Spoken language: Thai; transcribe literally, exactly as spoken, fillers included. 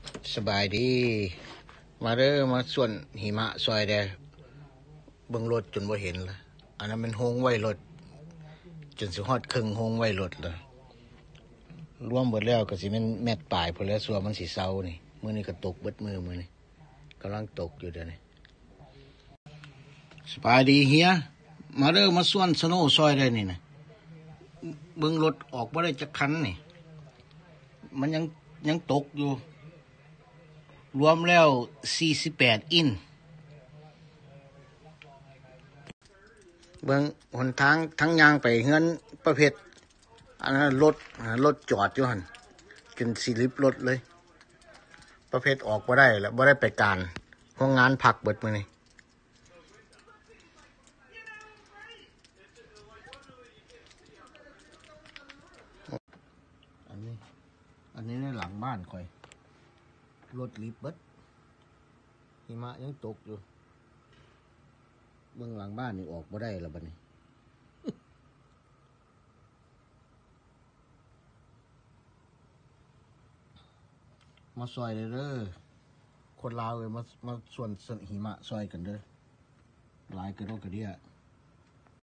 สบายดีมาเด้อมาส่วนหิมะซอยแดเบิ่งรถจนบ่เห็นละอันนั้นมันโฮงไว้รถจนสิฮอดครึ่งโฮงไว้รถละรวมเบิดแล้วก็สิแม่นแมตปลายพุ่นแล้วสัวมันสิเซานี่มื้อนี้ก็ตกเบิดมือมื้อนี้กำลังตกอยู่เดี๋ยวนี้สบายดีเฮียมาเด้อมาส่วนสโนว์ซอยได้นี่นะเบิ่งรถออกบ่ได้จักคันนี่มันยังยังตกอยู่รวมแล้วสี่สิบแปดอินเบิ่งหนทางทั้งยางไปเฮือนประเภทอันนั้นรถรถจอดอยู่หั่นจนสิลิบรถเลยประเภทออกบ่ได้แล้วบ่ได้ไปการเพราะงานผักเบิดมื้อนี้อันนี้อันนี้ในหลังบ้านข่อยรถลิบเบิดหิมะยังตกอยู่เบื้องหลังบ้านนี่ออกบ่ได้แล้วบัดนี้ มาซอยเด้อคนลาวเลยมามาส่วนสหิมะซอยกันเด้อหลายกระโดดกระเดีย